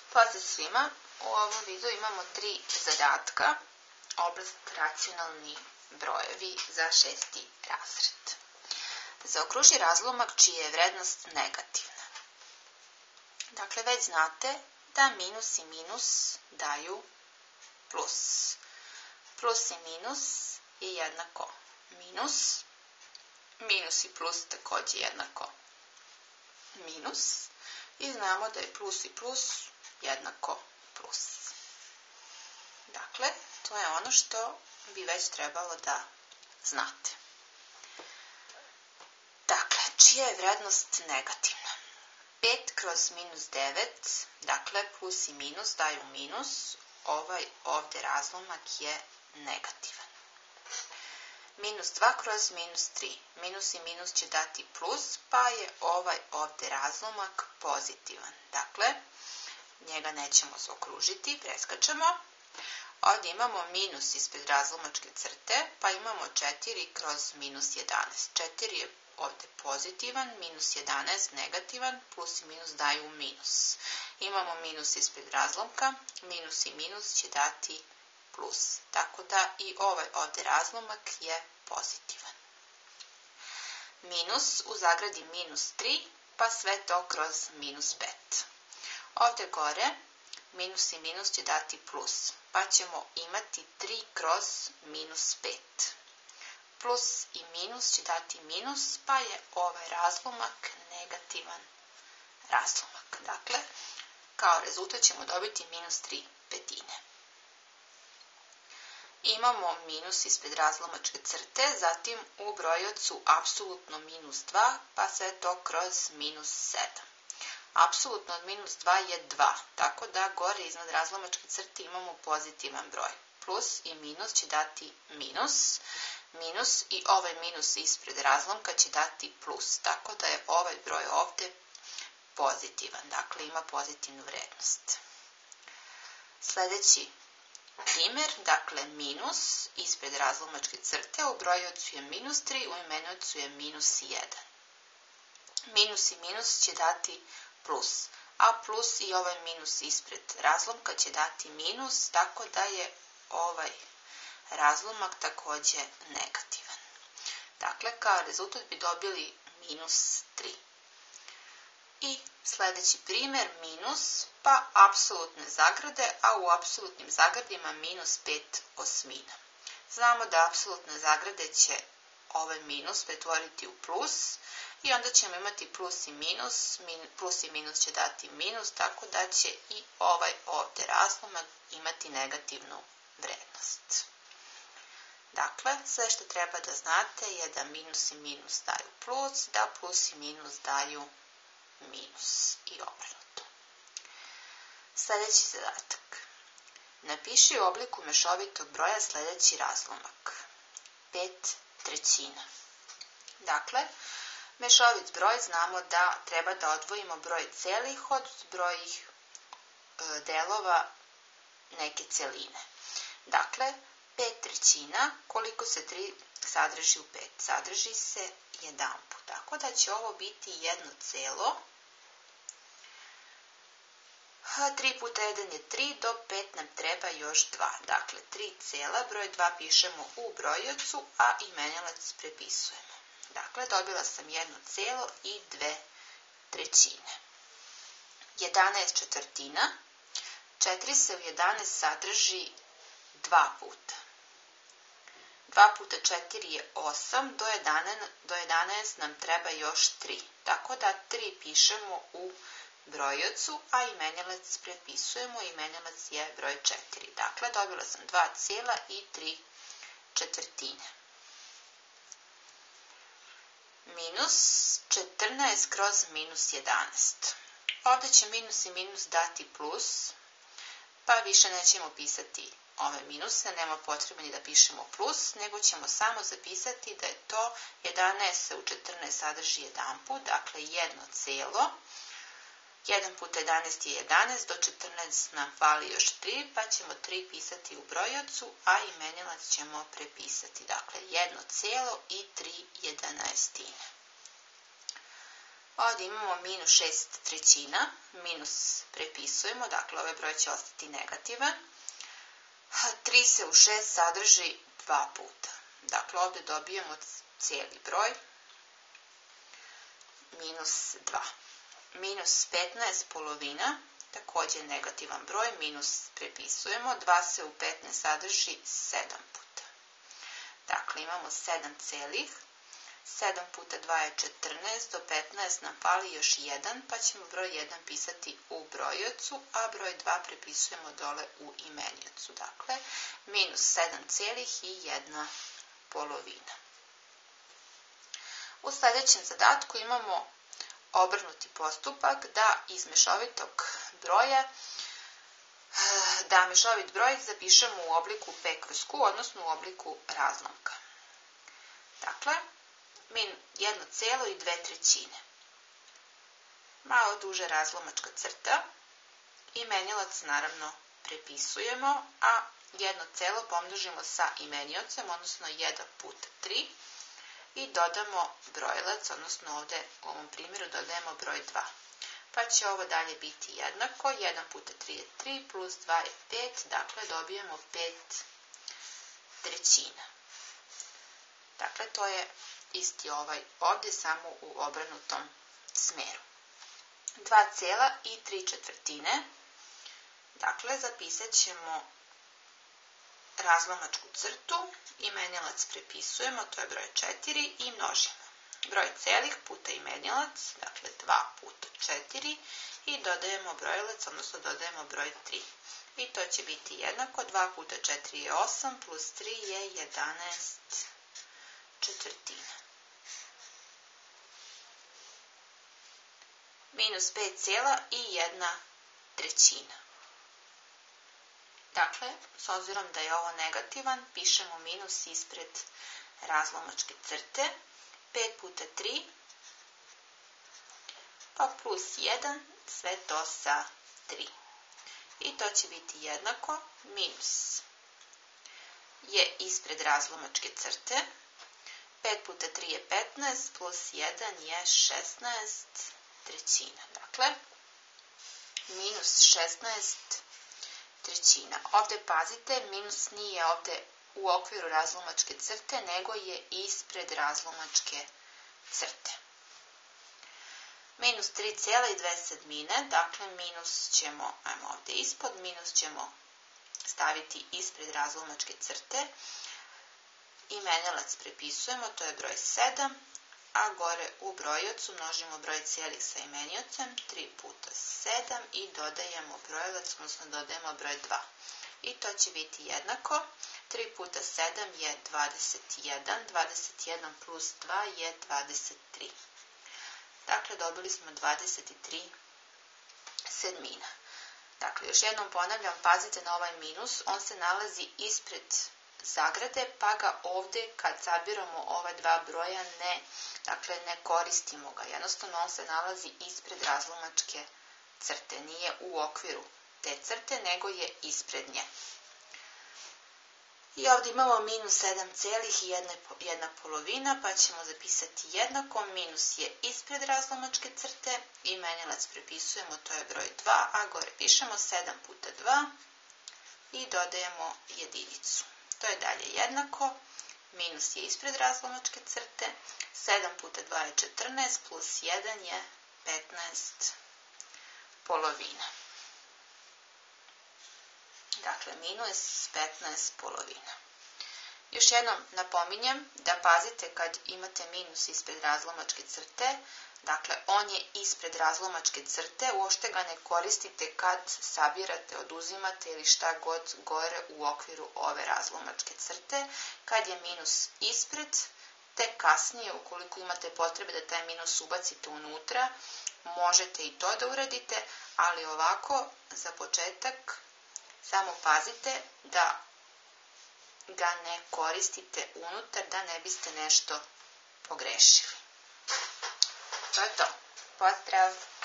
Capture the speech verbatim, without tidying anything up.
Pozdrav svima, u ovom videu imamo tri zadatka, oblast racionalni brojevi za šesti razred. Zaokruži razlomak čija je vrednost negativna. Dakle, već znate da minus i minus daju plus. Plus i minus je jednako minus, minus i plus takođe jednako minus i znamo da je plus i plus jednako plus. Dakle, to je ono što bi već trebalo da znate. Dakle, čija je vrednost negativna? pet kroz minus devet, dakle plus i minus daju minus, ovaj ovde razlomak je negativan. Minus dva kroz minus tri, minus i minus će dati plus, pa je ovaj ovde razlomak pozitivan. Dakle, njega nećemo zaokružiti, preskačemo. Ovdje imamo minus ispred razlomačke crte, pa imamo četiri kroz minus jedanaest. četiri je ovdje pozitivan, minus jedanaest negativan, plus i minus daju minus. Imamo minus ispred razlomka, minus i minus će dati plus. Tako da i ovaj ovdje razlomak je pozitivan. Minus u zagradi minus tri, pa sve to kroz minus pet. Ovdje gore minus i minus će dati plus, pa ćemo imati tri kroz minus pet. Plus i minus će dati minus, pa je ovaj razlomak negativan razlomak. Dakle, kao rezultat ćemo dobiti minus tri petine. Imamo minus ispred razlomačke crte, zatim u brojiocu apsolutno minus dva, pa sve to kroz minus sedam. Apsolutno od minus dva je dva, tako da gore iznad razlomačke crte imamo pozitivan broj. Plus i minus će dati minus, minus i ovaj minus ispred razlomka će dati plus, tako da je ovaj broj ovde pozitivan, dakle ima pozitivnu vrednost. Sljedeći primer, dakle minus ispred razlomačke crte, u brojiocu je minus tri, u imeniocu je minus jedan. Minus i minus će dati plus, a plus i ovaj minus ispred razlomka će dati minus, tako da je ovaj razlomak takođe negativan. Dakle, kao rezultat bi dobili minus tri. I sljedeći primer, minus, pa apsolutne zagrade, a u apsolutnim zagradima minus pet osmina. Znamo da apsolutne zagrade će ovaj minus pretvoriti u plus i onda ćemo imati plus i minus, plus i minus će dati minus, tako da će i ovaj ovde razlomak imati negativnu vrednost. Dakle, sve što treba da znate je da minus i minus daju plus, da plus i minus daju minus i obrnuto. Sljedeći zadatak. Napiši u obliku mešovitog broja sljedeći razlomak. pet trećina. Dakle, mešovit broj znamo da treba da odvojimo broj celih od brojih e, delova neke celine. Dakle, pet trećina, koliko se tri sadrži u pet? Sadrži se jedan put. Tako da će ovo biti jedno celo. tri puta jedan je tri, do pet nam treba još dva. Dakle, tri cela, broj dva pišemo u brojiocu, a imenilac prepisujemo. Dakle, dobila sam jedno celo i dve trećine. jedanaest četvrtina. četiri se u jedanaest sadrži dva puta. dva puta četiri je osam, do jedanaest nam treba još tri. Tako da tri pišemo u brojiocu, a imenilac prepisujemo, imenilac je broj četiri. Dakle, dobila sam dva cijela i tri četvrtine. Minus četrnaest kroz minus jedanaest. Ovdje će minus i minus dati plus, pa više nećemo pisati ove minuse, nema potrebe ni da pišemo plus, nego ćemo samo zapisati da je to jedanaest se u četrnaest sadrži jedan put, dakle jedno celo. jedan puta jedanaest je jedanaest, do četrnaest nam fali još tri, pa ćemo tri pisati u brojiocu, a imenilac ćemo prepisati. Dakle, jedno celo i tri jedanaestine. Ovdje imamo minus šest trećina, minus prepisujemo, dakle ovaj broj će ostati negativan. tri se u šest sadrži dva puta. Dakle, ovdje dobijemo cijeli broj, minus dva. Minus petnaest polovina, također negativan broj, minus prepisujemo, dva se u petnaest sadrži sedam puta. Dakle, imamo sedam celih, sedam puta dva je četrnaest, do petnaest nam fali još jedan, pa ćemo broj jedan pisati u brojiocu, a broj dva prepisujemo dole u imeniocu. Dakle, minus sedam celih i jedna polovina. U sljedećem zadatku imamo obrnuti postupak da iz mešovitog broja, da mešovit broj zapišemo u obliku p kroz q, odnosno u obliku razlomka. Dakle, jedno celo i dve trećine. Malo duže razlomačka crta. Imenilac naravno prepisujemo, a jedno celo pomnožimo sa imeniocem, odnosno jedan puta tri. I dodamo brojilac, odnosno ovdje u ovom primjeru dodajemo broj dva. Pa će ovo dalje biti jednako, jedan puta tri je tri, plus dva je pet, dakle dobijemo pet trećina. Dakle, to je isti ovaj ovdje, samo u obrnutom smeru. dva cela i tri četvrtine. Dakle, zapisat ćemo razlomačku crtu, imenilac prepisujemo, to je broj četiri i množimo. Broj celih puta imenilac, dakle dva puta četiri i dodajemo brojilac, odnosno dodajemo broj tri. I to će biti jednako, dva puta četiri je osam, plus tri je jedanaest četvrtina. Minus pet cela i jedna trećina. Dakle, s obzirom da je ovo negativan, pišemo minus ispred razlomačke crte. pet puta tri, pa plus jedan, sve to sa tri. I to će biti jednako, minus je ispred razlomačke crte. pet puta tri je petnaest, plus jedan je šesnaest trećina. Dakle, minus šesnaest trećina. Ovdje pazite, minus nije ovdje u okviru razlomačke crte, nego je ispred razlomačke crte. Minus tri cela i dve sedmine, dakle minus ćemo, ajmo ovdje ispod, minus ćemo staviti ispred razlomačke crte. Imenilac prepisujemo, to je broj sedam, a gore u brojiocu množimo broj celih sa imeniocem, tri puta sedam i dodajemo brojilac, odnosno dodajemo broj dva. I to će biti jednako, tri puta sedam je dvadeset jedan, dvadeset jedan plus dva je dvadeset tri. Dakle, dobili smo dvadeset tri sedmina. Dakle, još jednom ponavljam, pazite na ovaj minus, on se nalazi ispred zagrade, pa ga ovdje kad sabiramo ova dva broja ne, dakle, ne koristimo ga. Jednostavno, on se nalazi ispred razlomačke crte, nije u okviru te crte, nego je ispred nje. I ovdje imamo minus sedam celih i jedna polovina, pa ćemo zapisati jednako, minus je ispred razlomačke crte, imenilac prepisujemo, to je broj dva, a gore pišemo sedam puta dva i dodajemo jedinicu. To je dalje jednako, minus je ispred razlomačke crte, sedam puta dva je četrnaest, plus jedan je petnaest polovina. Dakle, minus petnaest polovina. Još jednom napominjem da pazite kad imate minus ispred razlomačke crte, dakle, on je ispred razlomačke crte, uopšte ga ne koristite kad sabirate, oduzimate ili šta god gore u okviru ove razlomačke crte. Kad je minus ispred, tek kasnije, ukoliko imate potrebe da taj minus ubacite unutra, možete i to da uradite, ali ovako, za početak, samo pazite da ga ne koristite unutar, da ne biste nešto pogrešili. To je to. Pozdrav!